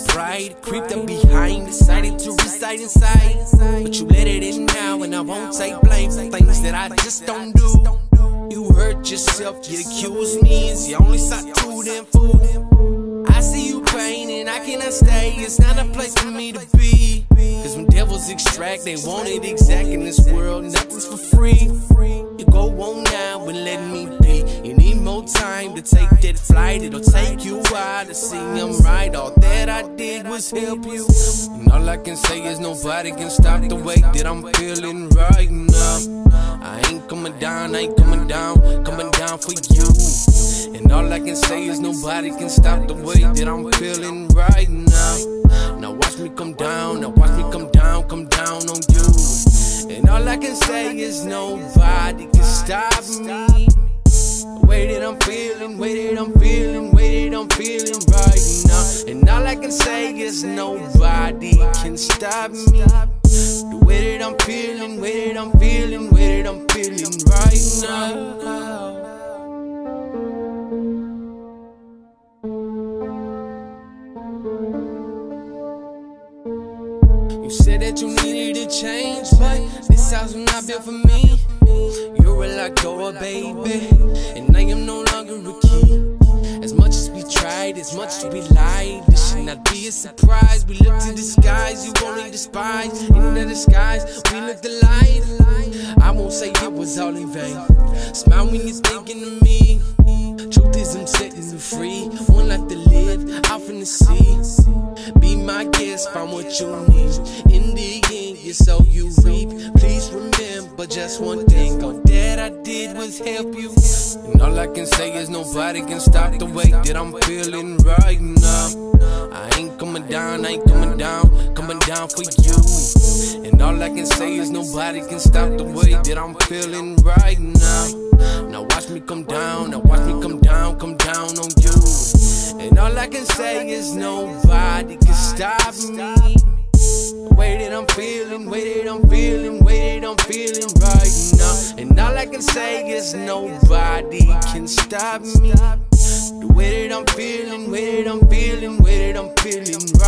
pride creeped up behind, decided to reside inside. But you let it in now, and I won't take blame for things that I just don't do. You hurt yourself, you accuse me, it's you only saw two then fool. I see you pain and I cannot stay, it's not a place for me to be. Cause when devils extract, they want it exact in this world, nothing's for free. You go on now and let me be. You need more time to take that flight, it'll take you a while to see I'm right. All that I did was help you, and all I can say is nobody can stop the way that I'm feeling right now. I ain't coming down, I ain't coming down for you. And all I can say is nobody can stop the way that I'm feeling right now. Now watch me come down, now watch me come down on you. And all I can say is nobody can stop me. The way that I'm feeling, way that I'm feeling, way that I'm feeling right now. And all I can say is nobody can stop me. The way that I'm feeling, way that I'm feeling, way that I'm feeling right now. You said that you needed a change, but this house was not built for me. You're a locked door, baby, and I am no longer a key. As much as we tried, as much as we lied, this should not be a surprise. We look to the skies, you only despise. In the disguise, we look alike. I won't say it was all in vain. Smile when you're thinking of me. Truth is I'm setting you free. One life to live, out from the sea. Be my guest, find what you need. In the end, you sow, you reap. Please remember just one thing, all that I did was help you. And all I can say is nobody can stop the way that I'm feeling right now. I ain't coming down, I ain't coming down for you. And all I can say is nobody can stop the way that I'm feeling right now. Now watch me come down, now watch me come down on you. And all I can say is nobody can stop me. The way that I'm feeling, way that I'm feeling, way that I'm feeling right now. And all I can say is nobody can stop me. The way that I'm feeling, way that I'm feeling, way that I'm feeling right now.